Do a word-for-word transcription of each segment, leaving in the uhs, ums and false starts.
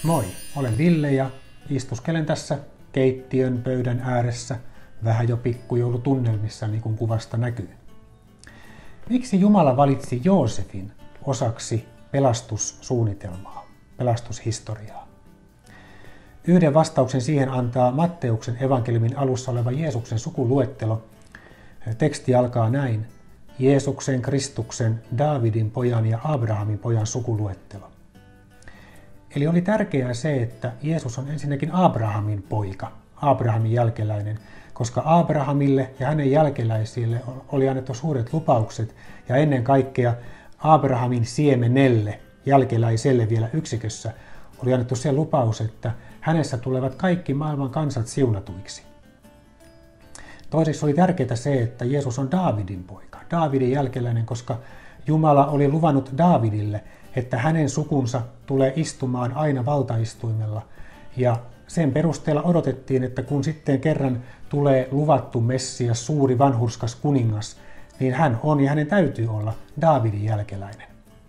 Moi, olen Ville ja istuskelen tässä keittiön pöydän ääressä vähän jo pikkujoulutunnelmissa, niin kuin kuvasta näkyy. Miksi Jumala valitsi Joosefin osaksi pelastussuunnitelmaa, pelastushistoriaa? Yhden vastauksen siihen antaa Matteuksen evankeliumin alussa oleva Jeesuksen sukuluettelo. Teksti alkaa näin: Jeesuksen, Kristuksen, Daavidin pojan ja Abrahamin pojan sukuluettelo. Eli oli tärkeää se, että Jeesus on ensinnäkin Abrahamin poika, Abrahamin jälkeläinen, koska Abrahamille ja hänen jälkeläisille oli annettu suuret lupaukset ja ennen kaikkea Abrahamin siemenelle, jälkeläiselle vielä yksikössä, oli annettu se lupaus, että hänessä tulevat kaikki maailman kansat siunatuiksi. Toiseksi oli tärkeää se, että Jeesus on Daavidin poika, Daavidin jälkeläinen, koska Jumala oli luvannut Daavidille, että hänen sukunsa tulee istumaan aina valtaistuimella. Ja sen perusteella odotettiin, että kun sitten kerran tulee luvattu Messias, suuri vanhurskas kuningas, niin hän on ja hänen täytyy olla Daavidin jälkeläinen.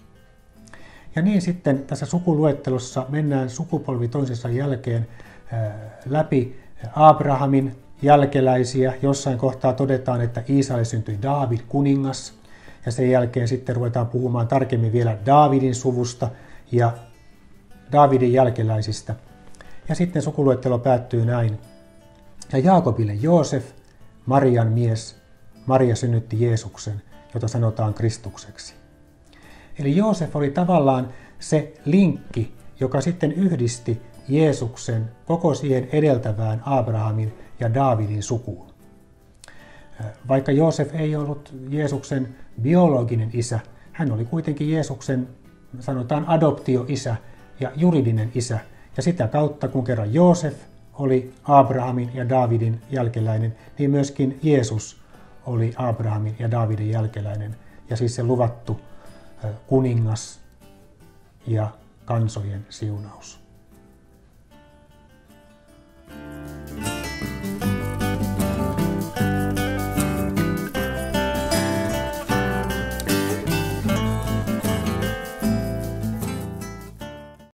Ja niin sitten tässä sukuluettelossa mennään sukupolvi toisensa jälkeen läpi Abrahamin jälkeläisiä. Jossain kohtaa todetaan, että Iisalle syntyi Daavid kuningas. Ja sen jälkeen sitten ruvetaan puhumaan tarkemmin vielä Daavidin suvusta ja Daavidin jälkeläisistä. Ja sitten sukuluettelo päättyy näin. Ja Jaakobille Joosef, Marian mies, Maria synnytti Jeesuksen, jota sanotaan Kristukseksi. Eli Joosef oli tavallaan se linkki, joka sitten yhdisti Jeesuksen koko siihen edeltävään Abrahamin ja Daavidin sukuun. Vaikka Joosef ei ollut Jeesuksen biologinen isä, hän oli kuitenkin Jeesuksen, sanotaan, adoptioisä ja juridinen isä. Ja sitä kautta, kun kerran Joosef oli Abrahamin ja Daavidin jälkeläinen, niin myöskin Jeesus oli Abrahamin ja Daavidin jälkeläinen. Ja siis se luvattu kuningas ja kansojen siunaus.